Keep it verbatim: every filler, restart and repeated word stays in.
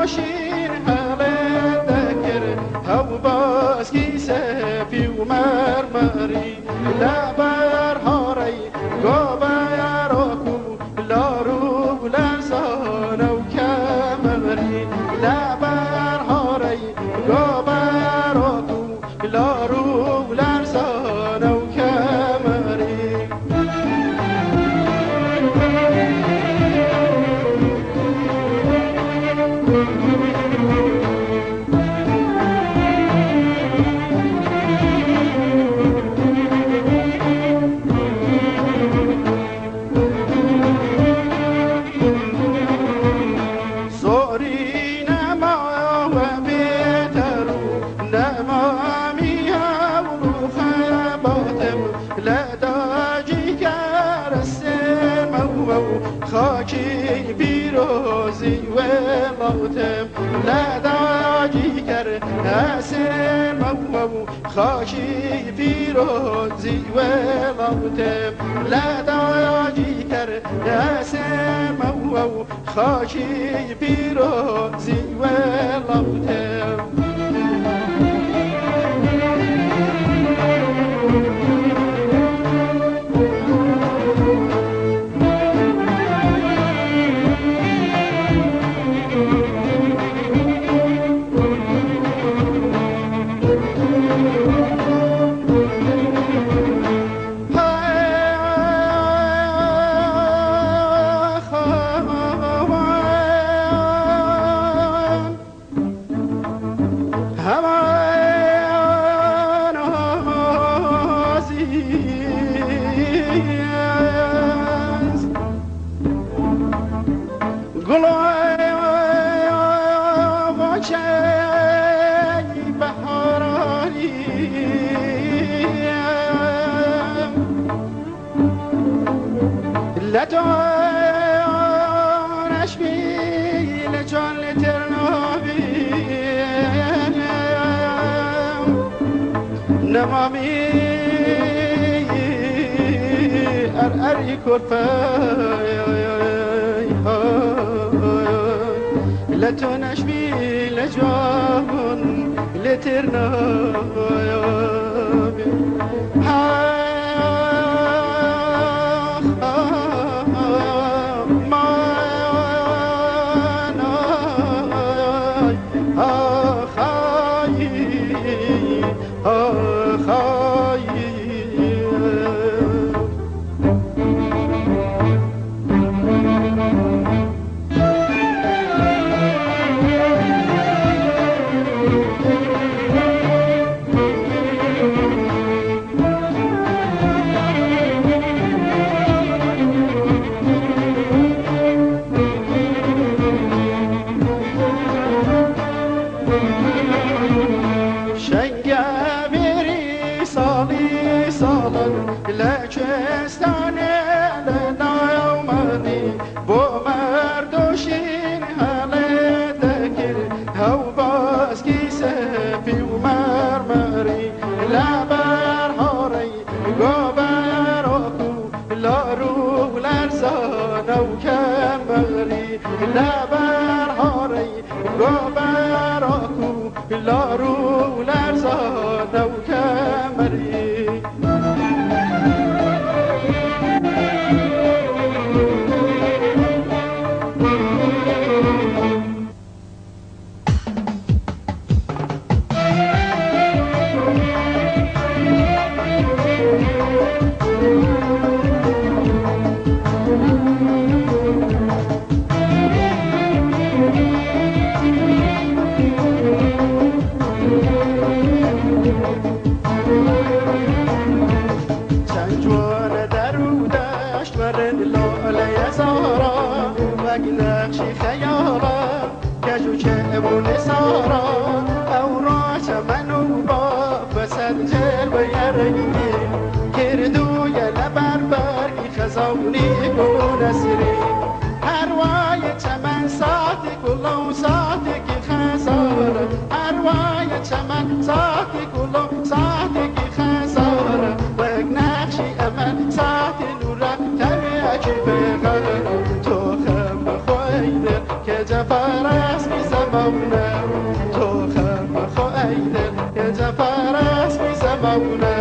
مرداشین حاله دکر هاو باسکی سفی و مرمری لبر هاری گوبر آکو لارو لرزان و کمری لبر هاری گوبر آکو لارو لرزان و کمری خاکی پیروزی و موتم لداجی کر حسن مو خاکی پیروزی و موتم لداجی کر حسن مو خاکی پیروزی و موتم لتونش بی لجان لترنابی نمامی ار اری کرپای لتونش بی لجان لترنابی لبر هاری گوبر آکو لارو لرزان و کمری هروای چمن ساعت کلو ساعت کی خسار هروای چمن ساعت کلو ساعت کی خسار و نقشی امن ساعت نورا تبع کی بغل تو خم خوید که جفر است تو خم خو ای دل یه جفر است بی زبونه